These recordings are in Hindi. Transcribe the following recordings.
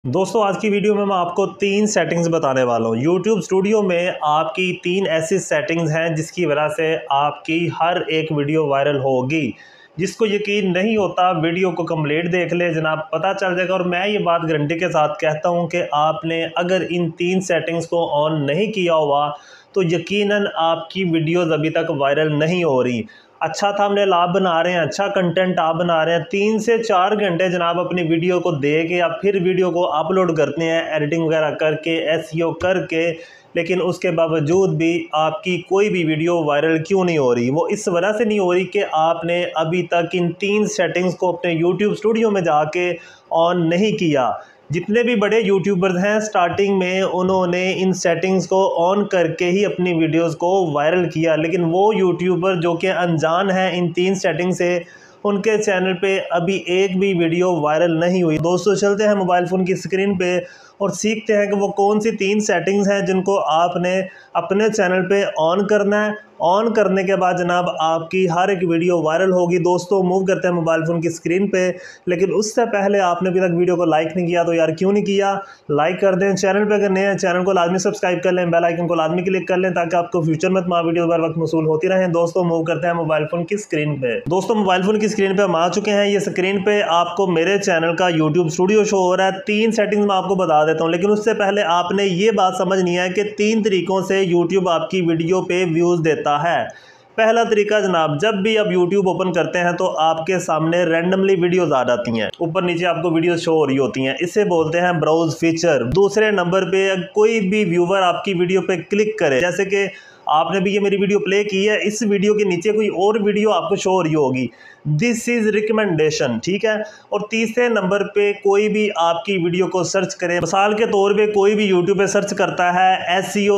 दोस्तों आज की वीडियो में मैं आपको 3 सेटिंग्स बताने वाला हूँ। YouTube स्टूडियो में आपकी 3 ऐसी सेटिंग्स हैं जिसकी वजह से आपकी हर एक वीडियो वायरल होगी। जिसको यकीन नहीं होता वीडियो को कंप्लीट देख ले जनाब, पता चल जाएगा। और मैं ये बात गारंटी के साथ कहता हूँ कि आपने अगर इन 3 सेटिंग्स को ऑन नहीं किया हुआ तो यकीनन आपकी वीडियोज़ अभी तक वायरल नहीं हो रही। अच्छा थंबनेल आप बना रहे हैं, अच्छा कंटेंट आप बना रहे हैं, 3 से 4 घंटे जनाब अपनी वीडियो को दे के आप फिर वीडियो को अपलोड करते हैं एडिटिंग वगैरह करके, एसईओ करके, लेकिन उसके बावजूद भी आपकी कोई भी वीडियो वायरल क्यों नहीं हो रही? वो इस वजह से नहीं हो रही कि आपने अभी तक इन 3 सेटिंग्स को अपने YouTube स्टूडियो में जाके ऑन नहीं किया। जितने भी बड़े यूट्यूबर्स हैं स्टार्टिंग में उन्होंने इन सेटिंग्स को ऑन करके ही अपनी वीडियोस को वायरल किया, लेकिन वो यूट्यूबर जो कि अनजान हैं इन 3 सेटिंग से, उनके चैनल पे अभी एक भी वीडियो वायरल नहीं हुई। दोस्तों चलते हैं मोबाइल फ़ोन की स्क्रीन पे और सीखते हैं कि वो कौन सी 3 सेटिंग्स हैं जिनको आपने अपने चैनल पे ऑन करना है। ऑन करने के बाद जनाब आपकी हर एक वीडियो वायरल होगी। दोस्तों मूव करते हैं मोबाइल फ़ोन की स्क्रीन पे, लेकिन उससे पहले आपने अभी तक वीडियो को लाइक नहीं किया तो यार क्यों नहीं किया? लाइक कर दें। चैनल पे अगर नए हैं चैनल को लाजमी सब्सक्राइब कर लें, बेल आइकन को लाजमी क्लिक कर लें ताकि आपको फ्यूचर में तमाम वीडियो बर वक्त मौसूल होती रहें। दोस्तों मूव करते हैं मोबाइल फ़ोन की स्क्रीन पे। दोस्तों मोबाइल फ़ोन की स्क्रीन पर हम आ चुके हैं। ये स्क्रीन पे आपको मेरे चैनल का यूट्यूब स्टूडियो शो हो रहा है। 3 सेटिंग्स मैं आपको बता देता हूँ, लेकिन उससे पहले आपने ये बात समझनी है कि 3 तरीक़ों से यूट्यूब आपकी वीडियो पे व्यूज़ देता है। पहला तरीका जनाब, जब भी आप YouTube ओपन करते हैं तो आपके सामने रैंडमली वीडियोज़ आ जाती हैं, ऊपर नीचे आपको वीडियो शो हो रही होती हैं। इसे बोलते हैं ब्राउज फीचर। दूसरे नंबर पे कोई भी व्यूवर आपकी वीडियो पे क्लिक करे, जैसे कि आपने भी ये मेरी वीडियो प्ले की है, इस वीडियो के नीचे कोई और वीडियो आपको शो हो रही होगी, दिस इज़ रिकमेंडेशन, ठीक है। और तीसरे नंबर पे कोई भी आपकी वीडियो को सर्च करे, मिसाल के तौर पे कोई भी यूट्यूब पे सर्च करता है एसईओ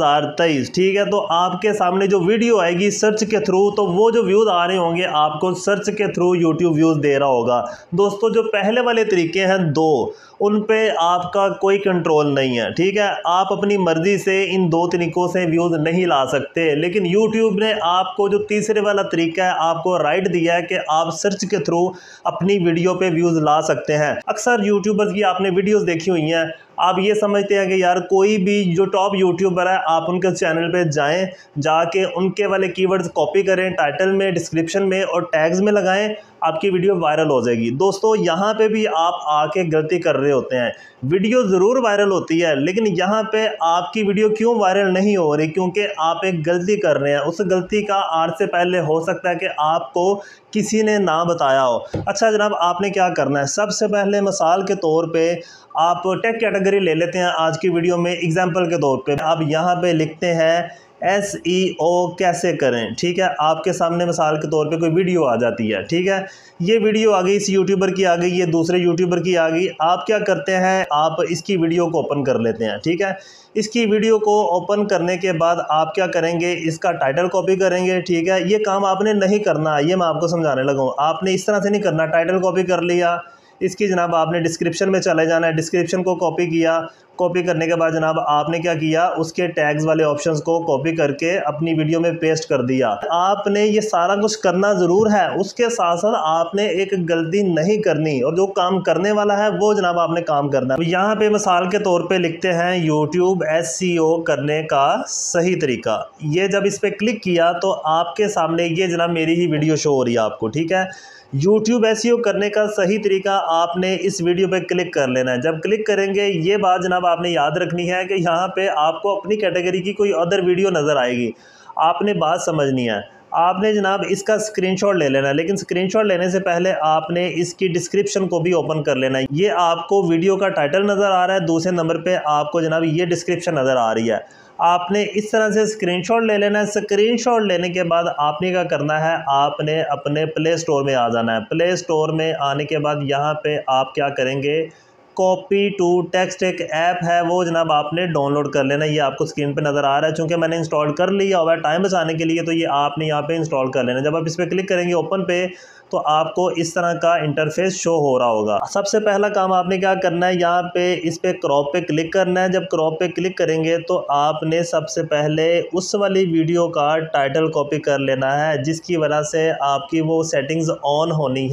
2023, ठीक है, तो आपके सामने जो वीडियो आएगी सर्च के थ्रू, तो वो जो व्यूज़ आ रहे होंगे आपको सर्च के थ्रू यूट्यूब व्यूज़ दे रहा होगा। दोस्तों जो पहले वाले तरीके हैं 2, उन पे आपका कोई कंट्रोल नहीं है, ठीक है। आप अपनी मर्ज़ी से इन 2 तरीक़ों से व्यूज़ नहीं ला सकते, लेकिन यूट्यूब ने आपको जो तीसरे वाला तरीका है आपको राइट दिया है कि आप सर्च के थ्रू अपनी वीडियो पे व्यूज़ ला सकते हैं। अक्सर यूट्यूबर्स की आपने वीडियोस देखी हुई हैं, आप ये समझते हैं कि यार कोई भी जो टॉप यूट्यूबर है आप उनके चैनल पे जाएं, जाके उनके वाले कीवर्ड्स कॉपी करें, टाइटल में, डिस्क्रिप्शन में और टैग्स में लगाएं, आपकी वीडियो वायरल हो जाएगी। दोस्तों यहाँ पे भी आप आके गलती कर रहे होते हैं। वीडियो ज़रूर वायरल होती है, लेकिन यहाँ पे आपकी वीडियो क्यों वायरल नहीं हो रही? क्योंकि आप एक गलती कर रहे हैं। उस गलती का आज से पहले हो सकता है कि आपको किसी ने ना बताया हो। अच्छा जनाब आपने क्या करना है, सबसे पहले मिसाल के तौर पे आप टेक कैटेगरी ले लेते हैं आज की वीडियो में। एग्जाम्पल के तौर पे आप यहाँ पे लिखते हैं एसईओ कैसे करें, ठीक है। आपके सामने मिसाल के तौर पे कोई वीडियो आ जाती है, ठीक है, ये वीडियो आ गई, इस यूट्यूबर की आ गई, ये दूसरे यूट्यूबर की आ गई। आप क्या करते हैं, आप इसकी वीडियो को ओपन कर लेते हैं, ठीक है। इसकी वीडियो को ओपन करने के बाद आप क्या करेंगे, इसका टाइटल कॉपी करेंगे, ठीक है। ये काम आपने नहीं करना, ये मैं आपको समझाने लगा हूँ। आपने इस तरह से नहीं करना, टाइटल कॉपी कर लिया, इसकी जनाब आपने डिस्क्रिप्शन में चले जाना है, डिस्क्रिप्शन को कॉपी किया, कॉपी करने के बाद जनाब आपने क्या किया, उसके टैग्स वाले ऑप्शंस को कॉपी करके अपनी वीडियो में पेस्ट कर दिया। आपने ये सारा कुछ करना ज़रूर है, उसके साथ साथ आपने एक गलती नहीं करनी, और जो काम करने वाला है वो जनाब आपने काम करना है। यहाँ पे मिसाल के तौर पे लिखते हैं यूट्यूब एसईओ करने का सही तरीका। ये जब इस पर क्लिक किया तो आपके सामने ये जनाब मेरी ही वीडियो शो हो रही है आपको, ठीक है। YouTube एसईओ करने का सही तरीका, आपने इस वीडियो पे क्लिक कर लेना है। जब क्लिक करेंगे ये बात जनाब आपने याद रखनी है कि यहाँ पे आपको अपनी कैटेगरी की कोई अदर वीडियो नज़र आएगी, आपने बात समझनी है। आपने जनाब इसका स्क्रीनशॉट ले लेना है, लेकिन स्क्रीनशॉट लेने से पहले आपने इसकी डिस्क्रिप्शन को भी ओपन कर लेना है। ये आपको वीडियो का टाइटल नज़र आ रहा है, दूसरे नंबर पे आपको जनाब ये डिस्क्रिप्शन नज़र आ रही है। आपने इस तरह से स्क्रीनशॉट ले लेना है। स्क्रीनशॉट लेने के बाद आपने क्या करना है, आपने अपने प्ले स्टोर में आ जाना है। प्ले स्टोर में आने के बाद यहाँ पे आप क्या करेंगे, कॉपी टू टेक्स्ट एक ऐप है, वो जनाब आपने डाउनलोड कर लेना। ये आपको स्क्रीन पे नज़र आ रहा है, चूँकि मैंने इंस्टॉल कर लिया हुआ है टाइम बचाने के लिए, तो ये आपने यहाँ पे इंस्टॉल कर लेना। जब आप इस पर क्लिक करेंगे ओपन पे, तो आपको इस तरह का इंटरफेस शो हो रहा होगा। सबसे पहला काम आपने क्या करना है, यहाँ पे इस पे क्रॉप पे क्लिक करना है। जब क्रॉप पे क्लिक करेंगे तो आपने सबसे पहले उस वाली वीडियो का टाइटल कॉपी कर लेना है जिसकी वजह से आपकी वो सेटिंग्स ऑन होनी है।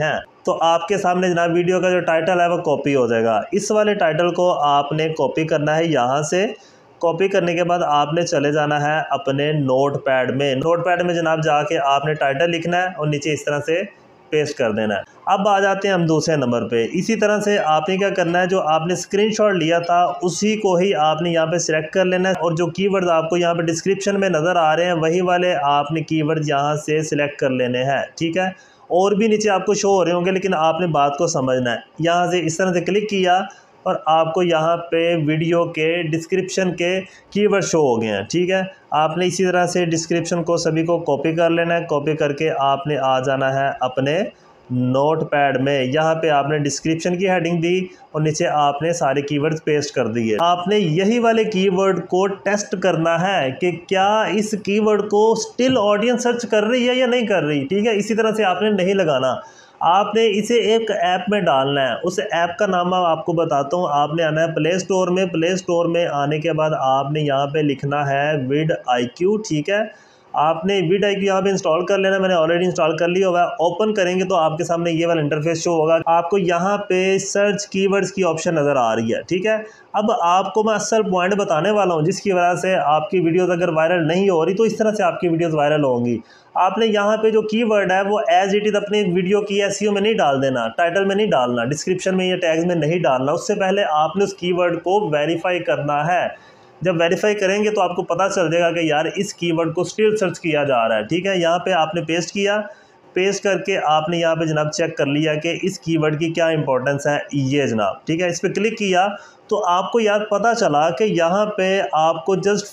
तो आपके सामने जनाब वीडियो का जो टाइटल है वो कॉपी हो जाएगा। इस वाले टाइटल को आपने कॉपी करना है। यहाँ से कॉपी करने के बाद आपने चले जाना है अपने नोटपैड में। नोटपैड में जनाब जाके आपने टाइटल लिखना है और नीचे इस तरह से पेस्ट कर देना है। अब आ जाते हैं हम दूसरे नंबर पे। इसी तरह से आपने क्या करना है, जो आपने स्क्रीनशॉट लिया था उसी को ही आपने यहाँ पे सिलेक्ट कर लेना है और जो कीवर्ड्स आपको यहाँ पे डिस्क्रिप्शन में नज़र आ रहे हैं वही वाले आपने कीवर्ड्स यहाँ से सिलेक्ट कर लेने हैं। ठीक है, और भी नीचे आपको शो हो रहे होंगे, लेकिन आपने बात को समझना है। यहाँ से इस तरह से क्लिक किया और आपको यहाँ पे वीडियो के डिस्क्रिप्शन के कीवर्ड शो हो गए हैं। ठीक है, आपने इसी तरह से डिस्क्रिप्शन को सभी को कॉपी कर लेना है। कॉपी करके आपने आ जाना है अपने नोटपैड में। यहाँ पे आपने डिस्क्रिप्शन की हेडिंग दी और नीचे आपने सारे कीवर्ड्स पेस्ट कर दिए। आपने यही वाले कीवर्ड को टेस्ट करना है कि क्या इस कीवर्ड को स्टिल ऑडियंस सर्च कर रही है या नहीं कर रही। ठीक है, इसी तरह से आपने नहीं लगाना, आपने इसे एक ऐप में डालना है। उस ऐप का नाम आपको बताता हूँ। आपने आना है प्ले स्टोर में। प्ले स्टोर में आने के बाद आपने यहाँ पे लिखना है vidIQ। ठीक है, आपने vidIQ यहाँ पे इंस्टॉल कर लेना। मैंने ऑलरेडी इंस्टॉल कर लिया हुआ है। ओपन करेंगे तो आपके सामने ये वाला इंटरफेस शो होगा। आपको यहाँ पे सर्च कीवर्ड्स की ऑप्शन नज़र आ रही है। ठीक है, अब आपको मैं असल पॉइंट बताने वाला हूँ जिसकी वजह से आपकी वीडियोस अगर वायरल नहीं हो रही तो इस तरह से आपकी वीडियोस वायरल होंगी। आपने यहाँ पे जो कीवर्ड है वो एज इट इज़ अपनी वीडियो की एसईओ में नहीं डाल देना, टाइटल में नहीं डालना, डिस्क्रिप्शन में या टैग्स में नहीं डालना। उससे पहले आपने उस कीवर्ड को वेरीफाई करना है। जब वेरीफाई करेंगे तो आपको पता चल जाएगा कि यार इस कीवर्ड को स्टिल सर्च किया जा रहा है। ठीक है, यहाँ पे आपने पेस्ट किया, पेस्ट करके आपने यहाँ पे जनाब चेक कर लिया कि इस कीवर्ड की क्या इंपॉर्टेंस है ये जनाब। ठीक है, इस पर क्लिक किया तो आपको यार पता चला कि यहाँ पे आपको जस्ट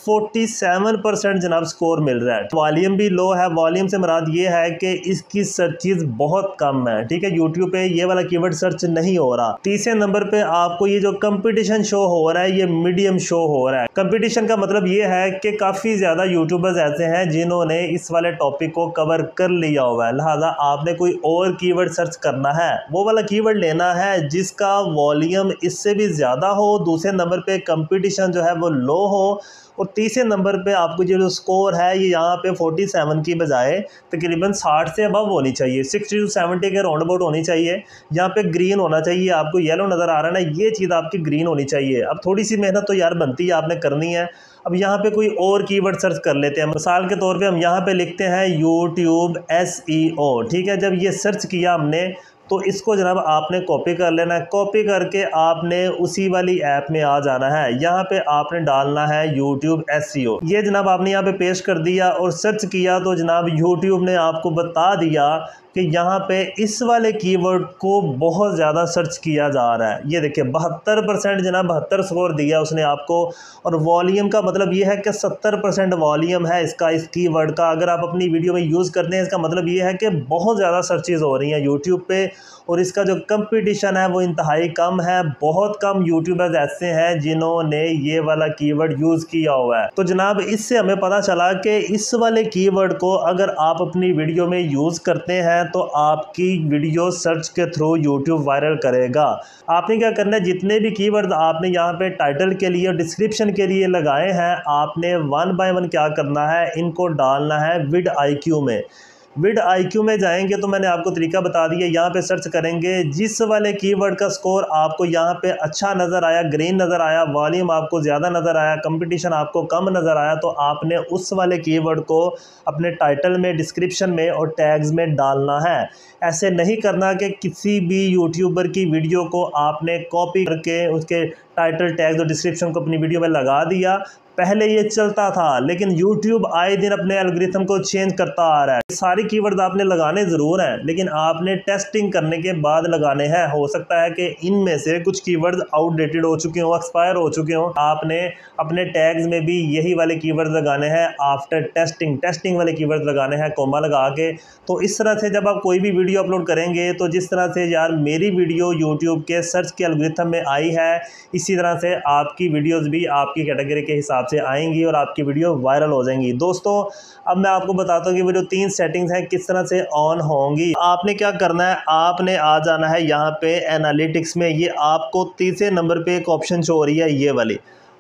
47% जनाब स्कोर मिल रहा है। वॉल्यूम भी लो है। वॉल्यूम से मुराद ये है कि इसकी सर्चेज बहुत कम है। ठीक है, यूट्यूब पे ये वाला कीवर्ड सर्च नहीं हो रहा। तीसरे नंबर पे आपको ये जो कंपटीशन शो हो रहा है ये मीडियम शो हो रहा है। कंपटीशन का मतलब ये है कि काफ़ी ज़्यादा यूट्यूबर्स ऐसे हैं जिन्होंने इस वाले टॉपिक को कवर कर लिया हुआ है। लिहाजा आपने कोई और कीवर्ड सर्च करना है, वो वाला कीवर्ड लेना है जिसका वॉल्यूम इससे भी ज़्यादा हो। दूसरे नंबर पे कंपटीशन जो है वो लो हो और तीसरे नंबर पे आपको जो स्कोर है ये यहाँ पे 47 की बजाय तकरीबन 60 से अबव होनी चाहिए। 60 to 70 के राउंड अबाउट होनी चाहिए। यहाँ पे ग्रीन होना चाहिए। आपको येलो नज़र आ रहा है ना, ये चीज़ आपकी ग्रीन होनी चाहिए। अब थोड़ी सी मेहनत तो यार बनती है, आपने करनी है। अब यहाँ पे कोई और कीवर्ड सर्च कर लेते हैं। मिसाल के तौर पे हम यहाँ पे लिखते हैं YouTube SEO। ठीक है, जब ये सर्च किया हमने तो इसको जनाब आपने कॉपी कर लेना है। कॉपी करके आपने उसी वाली ऐप में आ जाना है। यहाँ पे आपने डालना है YouTube SEO। ये जनाब आपने यहाँ पे पेस्ट कर दिया और सर्च किया तो जनाब YouTube ने आपको बता दिया कि यहाँ पे इस वाले कीवर्ड को बहुत ज़्यादा सर्च किया जा रहा है। ये देखिए 72% जनाब 72 स्कोर दिया उसने आपको। और वॉल्यूम का मतलब ये है कि 70% वॉल्यूम है इसका, इस कीवर्ड का। अगर आप अपनी वीडियो में यूज़ करते हैं इसका मतलब ये है कि बहुत ज़्यादा सर्चेज़ हो रही हैं यूट्यूब पे और इसका जो कंपटीशन है वो इंतहाई कम है। बहुत कम यूट्यूबर्स ऐसे हैं जिन्होंने ये वाला कीवर्ड यूज़ किया हुआ है। तो जनाब इससे हमें पता चला कि इस वाले कीवर्ड को अगर आप अपनी वीडियो में यूज़ करते हैं तो आपकी वीडियो सर्च के थ्रू यूट्यूब वायरल करेगा। आपने क्या करना है, जितने भी कीवर्ड आपने यहाँ पे टाइटल के लिए और डिस्क्रिप्शन के लिए लगाए हैं आपने 1 बाय 1 क्या करना है, इनको डालना है vidIQ में। vidIQ में जाएंगे तो मैंने आपको तरीका बता दिया। यहाँ पे सर्च करेंगे, जिस वाले कीवर्ड का स्कोर आपको यहाँ पे अच्छा नज़र आया, ग्रीन नज़र आया, वॉल्यूम आपको ज़्यादा नज़र आया, कंपटीशन आपको कम नज़र आया, तो आपने उस वाले कीवर्ड को अपने टाइटल में, डिस्क्रिप्शन में और टैग्स में डालना है। ऐसे नहीं करना कि किसी भी यूट्यूबर की वीडियो को आपने कॉपी करके उसके टाइटल, टैग्स और डिस्क्रिप्शन को अपनी वीडियो में लगा दिया। पहले ये चलता था लेकिन YouTube आए दिन अपने एल्गोरिथम को चेंज करता आ रहा है। सारी कीवर्ड आपने लगाने ज़रूर हैं लेकिन आपने टेस्टिंग करने के बाद लगाने हैं। हो सकता है कि इनमें से कुछ कीवर्ड्स आउटडेटेड हो चुके हों, एक्सपायर हो चुके हों। आपने अपने टैग्स में भी यही वाले कीवर्ड्स लगाने हैं आफ्टर टेस्टिंग वाले कीवर्ड्स लगाने हैं कोमा लगा के। तो इस तरह से जब आप कोई भी वीडियो अपलोड करेंगे तो जिस तरह से यार मेरी वीडियो YouTube के सर्च के एल्गोरिथम में आई है, इसी तरह से आपकी वीडियोज़ भी आपकी कैटेगरी के हिसाब से आएंगी और आपकी वीडियो वायरल हो जाएंगी। दोस्तों अब मैं आपको बताता हूँ कि वो जो 3 सेटिंग्स हैं किस तरह से ऑन होंगी। आपने क्या करना है, आपने आ जाना है यहाँ पे एनालिटिक्स में। ये आपको तीसरे नंबर पे एक ऑप्शन शो हो रही है ये वाली।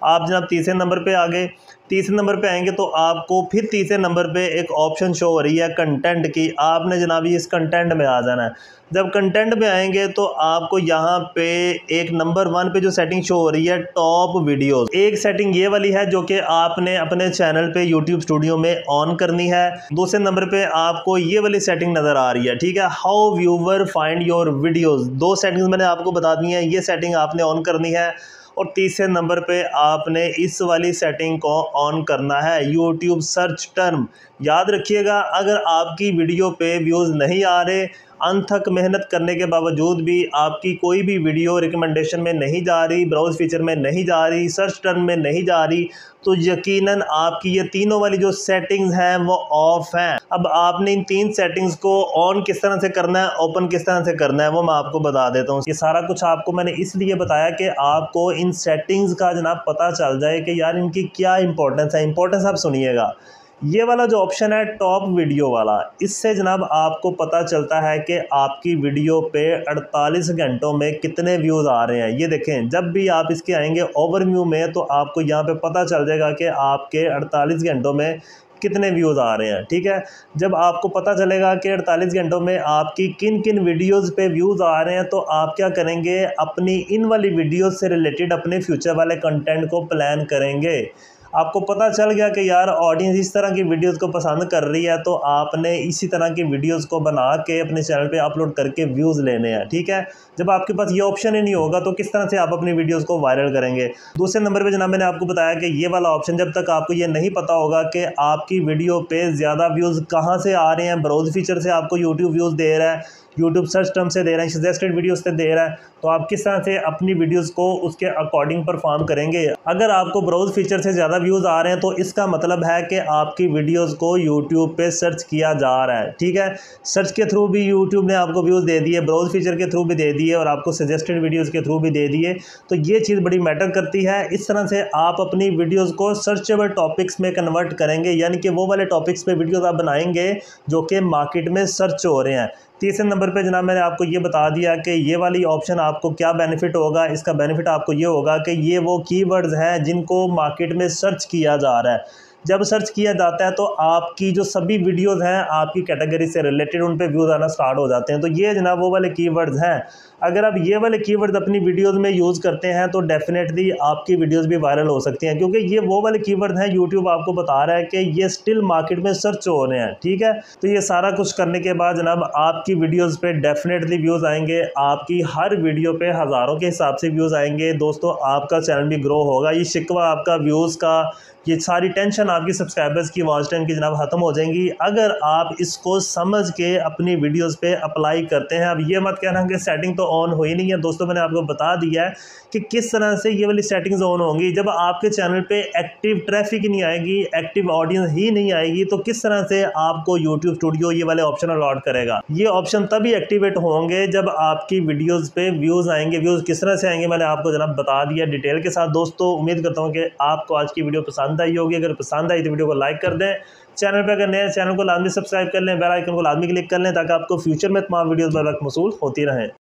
आप जनाब तीसरे नंबर पे आ गए। तीसरे नंबर पे आएंगे तो आपको फिर तीसरे नंबर पे एक ऑप्शन शो हो रही है कंटेंट की। आपने जनाब इस कंटेंट में आ जाना है। जब कंटेंट में आएंगे तो आपको यहाँ पे एक नंबर 1 पे जो सेटिंग शो हो रही है टॉप वीडियोस, एक सेटिंग ये वाली है जो कि आपने अपने चैनल पे यूट्यूब स्टूडियो में ऑन करनी है। दूसरे नंबर पे आपको ये वाली सेटिंग नज़र आ रही है, ठीक है, how viewer find your videos. 2 settings मैंने आपको बता दी हैं, ये सेटिंग आपने ऑन करनी है। और तीसरे नंबर पे आपने इस वाली सेटिंग को ऑन करना है, यूट्यूब सर्च टर्म। याद रखिएगा, अगर आपकी वीडियो पे व्यूज़ नहीं आ रहे, अनथक मेहनत करने के बावजूद भी आपकी कोई भी वीडियो रिकमेंडेशन में नहीं जा रही, ब्राउज़ फीचर में नहीं जा रही, सर्च टर्म में नहीं जा रही, तो यकीनन आपकी ये तीनों वाली जो सेटिंग्स हैं वो ऑफ हैं। अब आपने इन 3 सेटिंग्स को ऑन किस तरह से करना है, ओपन किस तरह से करना है, वो मैं आपको बता देता हूँ। ये सारा कुछ आपको मैंने इसलिए बताया कि आपको इन सेटिंग्स का जनाब पता चल जाए कि यार इनकी क्या इंपॉर्टेंस है। इंपॉर्टेंस आप सुनिएगा, ये वाला जो ऑप्शन है टॉप वीडियो वाला, इससे जनाब आपको पता चलता है कि आपकी वीडियो पे 48 घंटों में कितने व्यूज़ आ रहे हैं। ये देखें, जब भी आप इसके आएंगे ओवरव्यू में तो आपको यहाँ पे पता चल जाएगा कि आपके 48 घंटों में कितने व्यूज़ आ रहे हैं, ठीक है। जब आपको पता चलेगा कि 48 घंटों में आपकी किन किन वीडियोज़ पे व्यूज़ आ रहे हैं तो आप क्या करेंगे, अपनी इन वाली वीडियोज़ से रिलेटेड अपने फ्यूचर वाले कंटेंट को प्लान करेंगे। आपको पता चल गया कि यार ऑडियंस इस तरह की वीडियोस को पसंद कर रही है, तो आपने इसी तरह की वीडियोस को बना के अपने चैनल पे अपलोड करके व्यूज़ लेने हैं, ठीक है। जब आपके पास ये ऑप्शन ही नहीं होगा तो किस तरह से आप अपनी वीडियोस को वायरल करेंगे। दूसरे नंबर पे जनाब मैंने आपको बताया कि ये वाला ऑप्शन, जब तक आपको ये नहीं पता होगा कि आपकी वीडियो पे ज़्यादा व्यूज़ कहाँ से आ रहे हैं, ब्राउज़ फीचर से आपको यूट्यूब व्यूज़ दे रहा है, यूट्यूब सर्च टर्म से दे रहा है, सजेस्टेड वीडियो से दे रहा है, तो आप किस तरह से अपनी वीडियोस को उसके अकॉर्डिंग परफॉर्म करेंगे। अगर आपको ब्राउज़ फीचर से ज़्यादा व्यूज़ आ रहे हैं तो इसका मतलब है कि आपकी वीडियोस को यूट्यूब पे सर्च किया जा रहा है, ठीक है। सर्च के थ्रू भी यूट्यूब ने आपको व्यूज़ दे दिए, ब्राउज़ फीचर के थ्रू भी दे दिए और आपको सजेस्टेड वीडियोज़ के थ्रू भी दे दिए, तो ये चीज़ बड़ी मैटर करती है। इस तरह से आप अपनी वीडियोज़ को सर्चेबल टॉपिक्स में कन्वर्ट करेंगे, यानी कि वो वाले टॉपिक्स पे वीडियोज़ आप बनाएंगे जो कि मार्केट में सर्च हो रहे हैं। तीसरे नंबर पे जनाब मैंने आपको ये बता दिया कि ये वाली ऑप्शन आपको क्या बेनिफिट होगा। इसका बेनिफिट आपको ये होगा कि ये वो कीवर्ड्स हैं जिनको मार्केट में सर्च किया जा रहा है। जब सर्च किया जाता है तो आपकी जो सभी वीडियोज़ हैं आपकी कैटेगरी से रिलेटेड, उन पे व्यूज़ आना स्टार्ट हो जाते हैं। तो ये जनाब वो वाले कीवर्ड्स हैं। अगर आप ये वाले कीवर्ड्स अपनी वीडियोज़ में यूज़ करते हैं तो डेफिनेटली आपकी वीडियोज़ भी वायरल हो सकती हैं, क्योंकि ये वो वाले कीवर्ड्स हैं यूट्यूब आपको बता रहा है कि ये स्टिल मार्केट में सर्च हो रहे हैं, ठीक है। तो ये सारा कुछ करने के बाद जनाब आपकी वीडियोज़ पे डेफिनेटली व्यूज़ आएंगे। आपकी हर वीडियो पे हज़ारों के हिसाब से व्यूज़ आएंगे। दोस्तों, आपका चैनल भी ग्रो होगा। ये शिकवा आपका व्यूज़ का, ये सारी टेंशन आपकी सब्सक्राइबर्स की, वॉच टाइम की जनाब ख़त्म हो जाएंगी अगर आप इसको समझ के अपनी वीडियोस पे अप्लाई करते हैं। अब ये मत कहना कि सेटिंग तो ऑन हुई नहीं है। दोस्तों, मैंने आपको बता दिया है कि किस तरह से ये वाली सेटिंग्स ऑन होंगी। जब आपके चैनल पे एक्टिव ट्रैफिक नहीं आएगी, एक्टिव ऑडियंस ही नहीं आएगी, तो किस तरह से आपको यूट्यूब स्टूडियो ये वाले ऑप्शन अलॉट करेगा। ये ऑप्शन तभी एक्टिवेट होंगे जब आपकी वीडियोज़ पे व्यूज़ आएंगे। व्यूज़ किस तरह से आएंगे मैंने आपको जनाब बता दिया डिटेल के साथ। दोस्तों, उम्मीद करता हूँ कि आपको आज की वीडियो पसंद आई होगी। अगर पसंद आई तो वीडियो को लाइक कर दें। चैनल पे अगर नए चैनल को लाजमी सब्सक्राइब कर लें, बेल आइकन को लाजमी क्लिक कर लें ताकि आपको फ्यूचर में तमाम वीडियोस बर वक्त मौसूल होती रहें।